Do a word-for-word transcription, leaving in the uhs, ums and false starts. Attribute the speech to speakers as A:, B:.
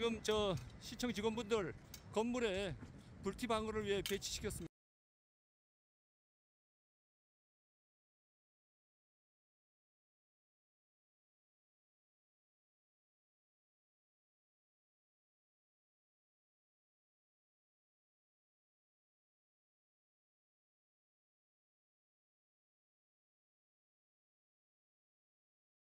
A: 지금 저 시청 직원분들 건물에 불티 방어를 위해 배치시켰습니다.